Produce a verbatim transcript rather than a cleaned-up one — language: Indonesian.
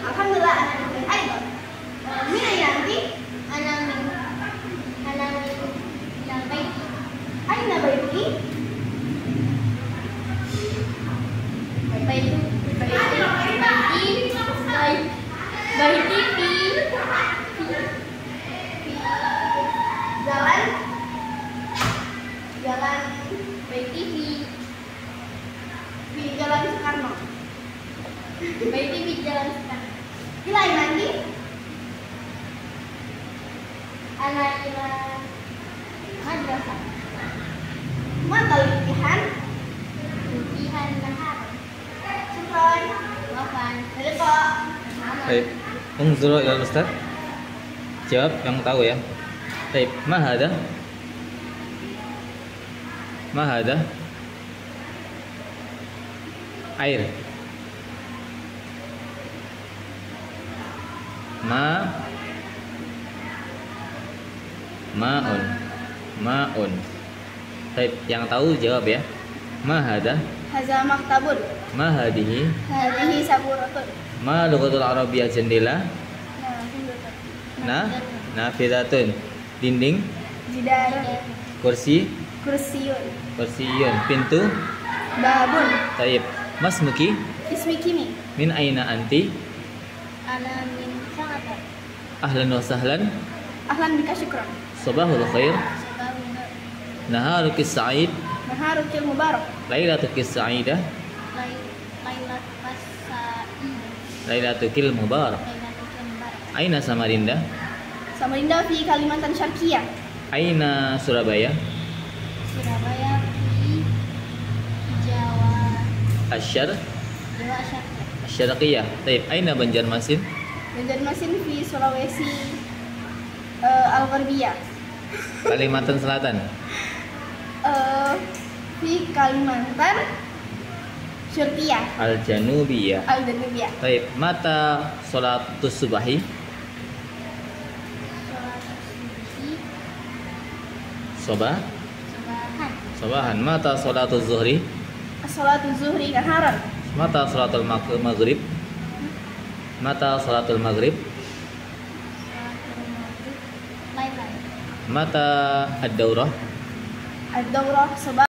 Alhamdulillah ana min aidan. Min aina anti? Ana min ana min minal baiti. Aina baiti? Baiti baiti baiti baiti fi Jalan jalan baiti fi di Jalan Soekarno. baiti fi jalan sekarang. Ila aina anti? Ana ila madrasah. Mata latihan. Latihan nahar. Syukran. Wafan. Jadi kok Baik, unzuru ila Ustaz. Jawab yang tahu ya. Baik, ma hada? Ma hada? Air. Ma Maun. Maun. Baik, yang tahu jawab ya. Ma hada? haza maktabun. Ma hadihi? Hadhihi saburatun. Ma lughatul arabiyyah jendela? Nah, hindutun. Nah, nafidatun. Dinding, Jidarun. kursi, Kursiyun. kursiyun, pintu. Babun. Taib. Mas Muki, Ismi Kimi. min aina anti? Ana min Sangatta. Ahlan wa sahlan. Ahlan bika syukran. Sabahul khair. Sabahuna Naharuki sa'id. Naharukil mubarak. Lailatuki sa'idah. Lai Lailat Pasai. Lailatukil mubarak. Lailatul Mubarak. Aina Samarinda? Samarinda fi Kalimantan Syarqiyah. Aina Surabaya? Surabaya fi Jawa Asyar? Jawa Asyar. Syarqiyah. Taib. Aina Banjarmasin? Banjarmasin fi Sulawesi uh, Al-Gharbiyah. Kalimantan Selatan? Uh, fi Kalimantan Syarqiyah. Al-Janubiyah. Al-Danubiyah. Taib. Mata sholatus subahi? Sholat subuh Sobah? subahan. Sobahan. Mata sholatus zuhri? As-salatu zuhri naharan. Mata sholatul mag- maghrib? Mata sholatul maghrib? Sholatul maghrib lain-lain. Mata ad-daurah? Ad-dawrah sabah